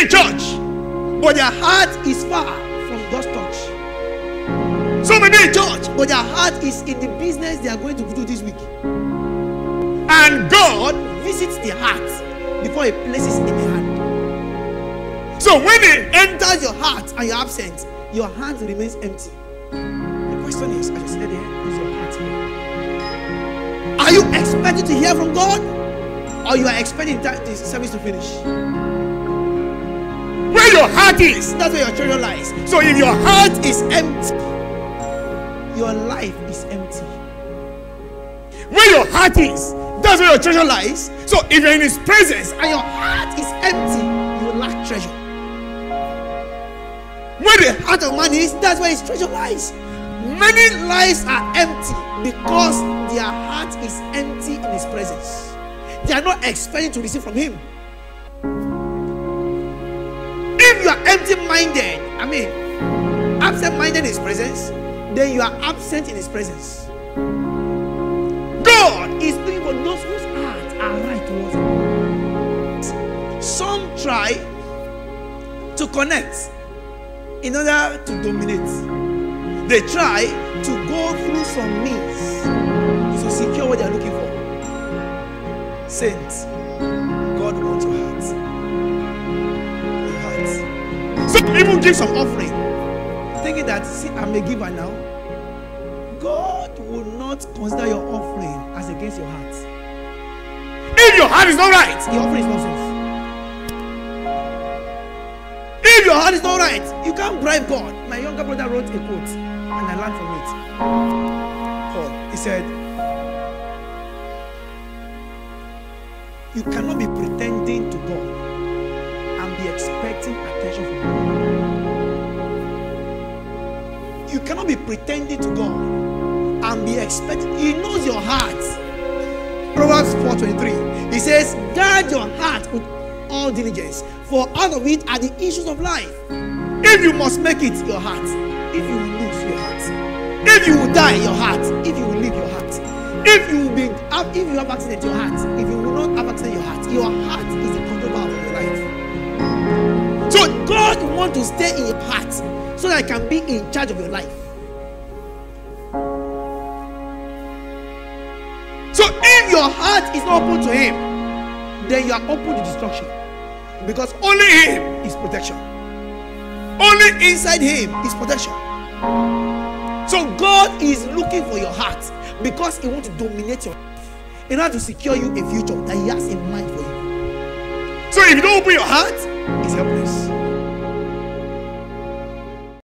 in church, but their heart is far from God's touch. Some may be in church, but their heart is in the business they are going to do this week. And God visits the heart before He places in the hand. So when He enters your heart and you're absent, your hand remains empty. The question is, as you said there, is your heart here? Are you expecting to hear from God, or you are expecting the service to finish? Where your heart is, that's where your treasure lies. So if your heart is empty, your life is empty. Where your heart is, that's where your treasure lies. So if you're in His presence and your heart is empty, you lack treasure. Where the heart of man is, that's where his treasure lies. Many lives are empty because their heart is empty in His presence. They are not expecting to receive from Him. If you are empty-minded, absent-minded in His presence, then you are absent in His presence. God is looking for those whose hearts are right towards Him. Some try to connect in order to dominate. They try to go through some means to secure what they are looking for. Saints, God wants your heart. Your heart. Some people give some offering, thinking that, see, I'm a giver now. God will not consider your offering as against your heart. If your heart is not right, your offering is nonsense. If your heart is not right, you can't bribe God. My younger brother wrote a quote, and I learned from it. Paul, he said, you cannot be pretending to God and be expecting attention from God. You cannot be pretending to God and be expecting. He knows your heart. Proverbs 4:23. He says, guard your heart with all diligence, for out of it are the issues of life. If you must make it, your heart. If you will lose, your heart. If you will die, your heart. If you will live, your heart. If you have accident, your heart. If you will not have accident, your heart. Your heart is the controller of your life. So God wants to stay in your heart so that He can be in charge of your life. So if your heart is not open to Him, then you are open to destruction. Because only Him is protection. Only inside Him is protection. So God is looking for your heart because He wants to dominate your life in order to secure you a future that He has in mind for you. So if you don't open your heart, it's helpless.